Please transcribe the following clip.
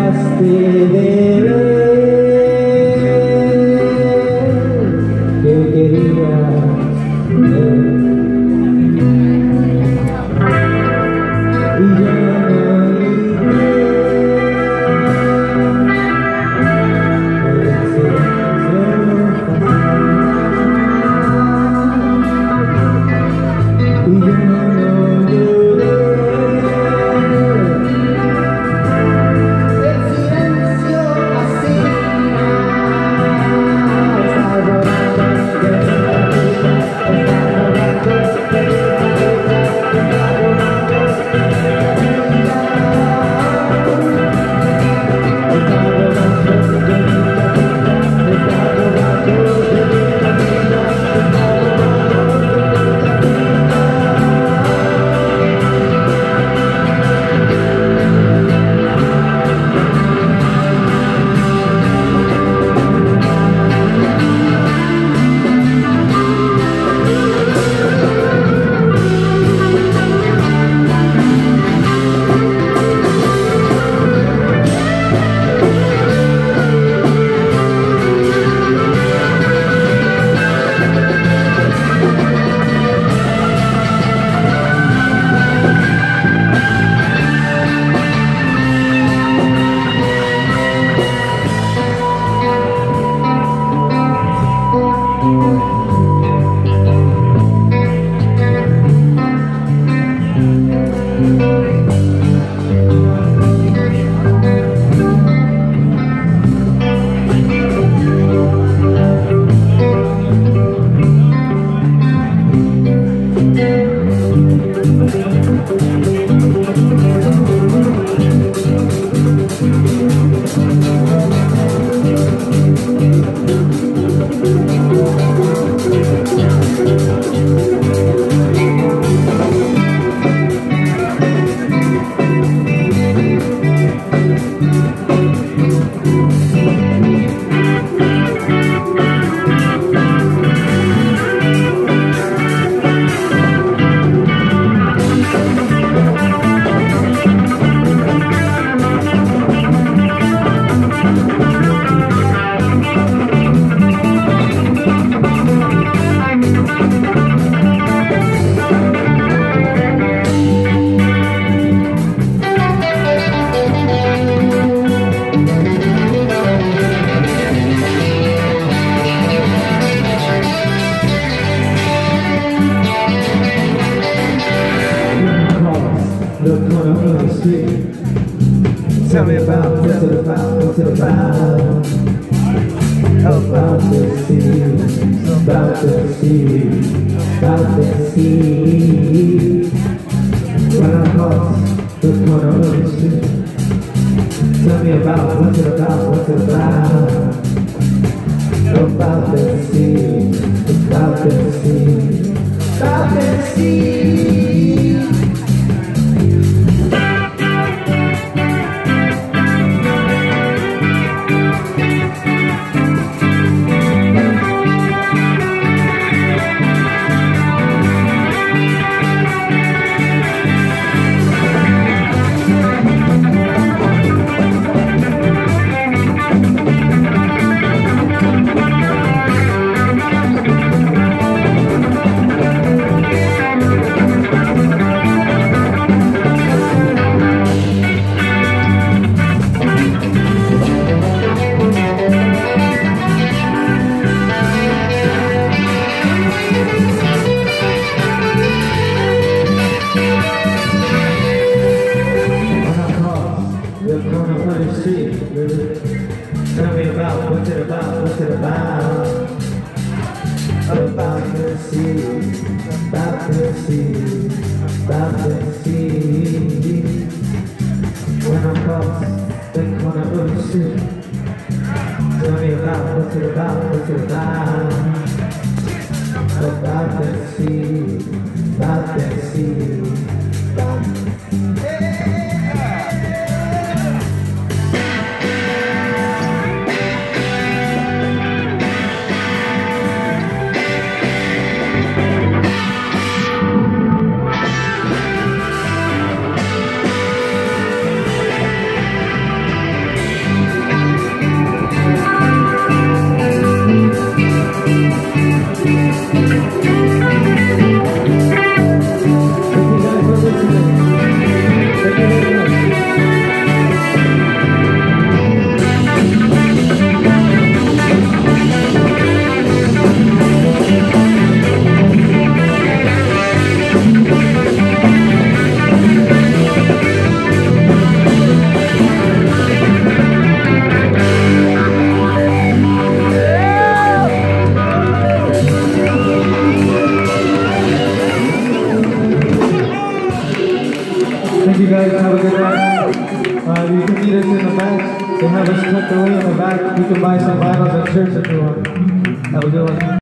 dejaste de ver que querías ver. Y yo no tell me about, what's it about, what's it about? About the sea, about the sea, about the sea. When I cross the corner of the street, tell me about, what's it about, what's it about? About the sea, about the sea, about the sea. Tell me about, what's it about, what's it about? About the sea, about the sea, about the sea. When I cross the corner of the street, tell me about, what's it about, what's it about? About the sea, about the sea, about the sea. guys. Have a good night. You can meet us in the back. They have us tucked away in the back. You can buy some vinyls at church if you want. Have a good one.